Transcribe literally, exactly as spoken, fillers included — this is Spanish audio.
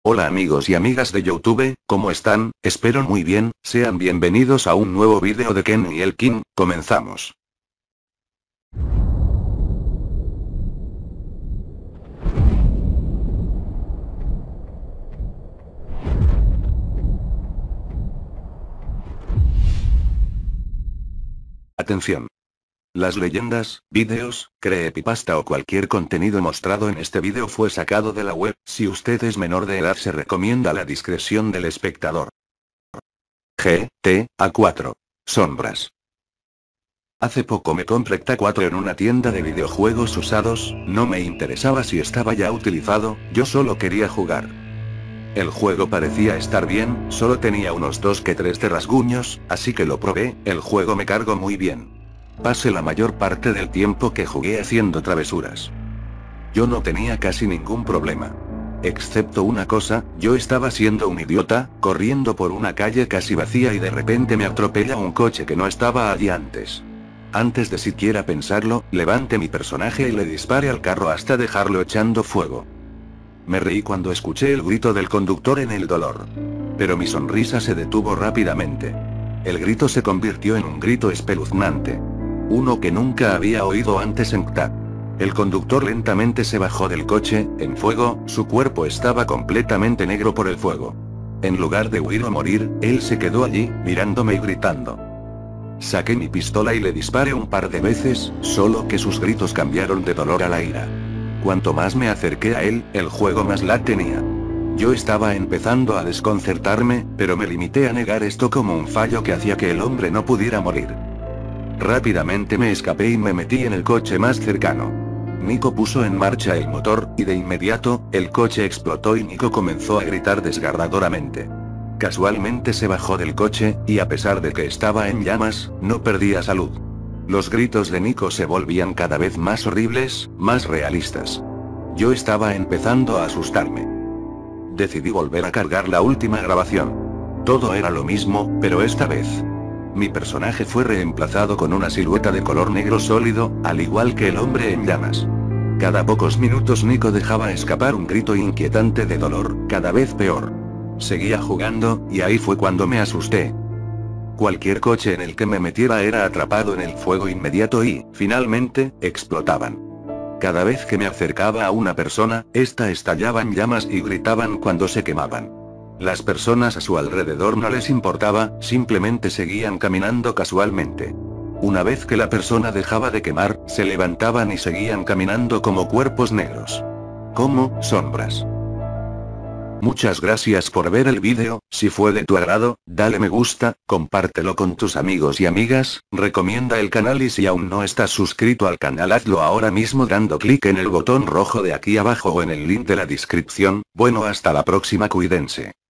Hola amigos y amigas de YouTube, ¿cómo están? Espero muy bien, sean bienvenidos a un nuevo vídeo de Ken y el King, comenzamos. Atención. Las leyendas, vídeos, creepypasta o cualquier contenido mostrado en este vídeo fue sacado de la web. Si usted es menor de edad se recomienda la discreción del espectador. G T A cuatro. Sombras. Hace poco me compré G T A cuatro en una tienda de videojuegos usados, no me interesaba si estaba ya utilizado, yo solo quería jugar. El juego parecía estar bien, solo tenía unos dos que tres de rasguños, así que lo probé, el juego me cargó muy bien. Pasé la mayor parte del tiempo que jugué haciendo travesuras. Yo no tenía casi ningún problema. Excepto una cosa, yo estaba siendo un idiota, corriendo por una calle casi vacía y de repente me atropella un coche que no estaba allí antes. Antes de siquiera pensarlo, levanté mi personaje y le disparé al carro hasta dejarlo echando fuego. Me reí cuando escuché el grito del conductor en el dolor. Pero mi sonrisa se detuvo rápidamente. El grito se convirtió en un grito espeluznante. Uno que nunca había oído antes en G T A. El conductor lentamente se bajó del coche, en fuego, su cuerpo estaba completamente negro por el fuego. En lugar de huir o morir, él se quedó allí, mirándome y gritando. Saqué mi pistola y le disparé un par de veces, solo que sus gritos cambiaron de dolor a la ira. Cuanto más me acerqué a él, el juego más la tenía. Yo estaba empezando a desconcertarme, pero me limité a negar esto como un fallo que hacía que el hombre no pudiera morir. Rápidamente me escapé y me metí en el coche más cercano. Nico puso en marcha el motor, y de inmediato, el coche explotó y Nico comenzó a gritar desgarradoramente. Casualmente se bajó del coche, y a pesar de que estaba en llamas, no perdía salud. Los gritos de Nico se volvían cada vez más horribles, más realistas. Yo estaba empezando a asustarme. Decidí volver a cargar la última grabación. Todo era lo mismo, pero esta vez. Mi personaje fue reemplazado con una silueta de color negro sólido, al igual que el hombre en llamas. Cada pocos minutos Nico dejaba escapar un grito inquietante de dolor, cada vez peor. Seguía jugando, y ahí fue cuando me asusté. Cualquier coche en el que me metiera era atrapado en el fuego inmediato y, finalmente, explotaban. Cada vez que me acercaba a una persona, esta estallaba en llamas y gritaban cuando se quemaban. Las personas a su alrededor no les importaba, simplemente seguían caminando casualmente. Una vez que la persona dejaba de quemar, se levantaban y seguían caminando como cuerpos negros. Como sombras. Muchas gracias por ver el vídeo, si fue de tu agrado, dale me gusta, compártelo con tus amigos y amigas, recomienda el canal y si aún no estás suscrito al canal hazlo ahora mismo dando clic en el botón rojo de aquí abajo o en el link de la descripción. Bueno, hasta la próxima, cuídense.